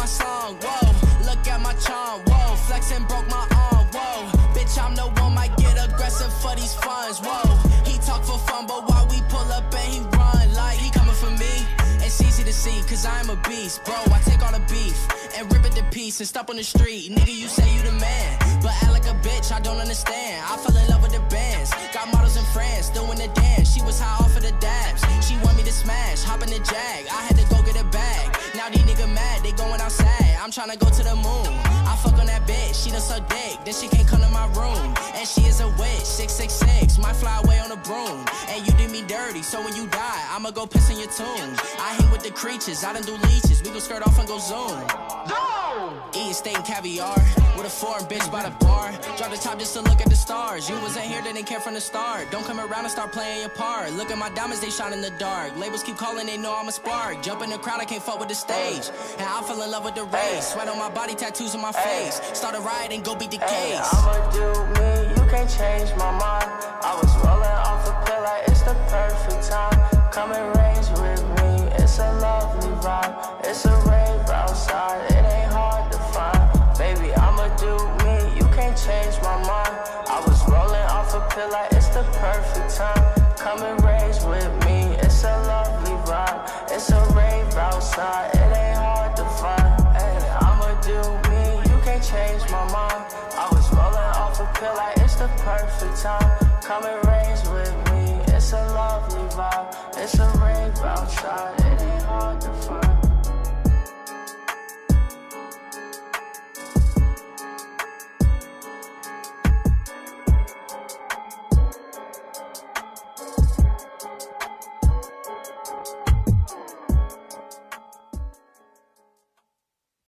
my song, whoa. Look at my charm, whoa. Flexing broke my arm, whoa. Bitch, I'm the one, might get aggressive for these funds, whoa. He talk for fun, but while we pull up and he run like he coming for me. It's easy to see, cause I'm a beast, bro. I take all the beef and rip it to piece and stop on the street. Nigga, you say you the man, but act like a bitch, I don't understand. I fell in love with the bands, got models in France, doing the dance. She was high off of the dabs, she want me to smash, hop in the Jag. I had to go get a bag, now these niggas mad, they going outside. I'm tryna go to the moon, I fuck on that bitch, she done suck dick, then she can't come to my room. And she is a witch, 666, might fly away on a broom. And you did me dirty, so when you die, I'ma go piss in your tomb. I hang with the creatures, I done do leeches, we gon' skirt off and go zoom. Eating steak and caviar, with a foreign bitch by the bar. Drop the top just to look at the stars, you wasn't here, didn't care from the start. Don't come around and start playing your part. Look at my diamonds, they shine in the dark. Labels keep calling, they know I'm a spark. Jump in the crowd, I can't fuck with the stage. And I fell in love with the race. Sweat on my body, tattoos on my face. Start a riot and go beat the case. I'ma do me, you can't change my mind. I was rolling off a pill like it's the perfect time. Come and range with me, it's a lovely vibe. It's a rave outside, it ain't hard to find. Baby, I'ma do me, you can't change my mind. I was rolling off a pill like it's the perfect time. Come and range with me, it's a lovely vibe. It's a rave outside, it ain't hard to find. Hey, I'ma do me, you can't change my mind. I was rolling off a pill like it's the perfect time. Come and range with me, it's a lovely vibe. It's a rave outside, it ain't hard to find.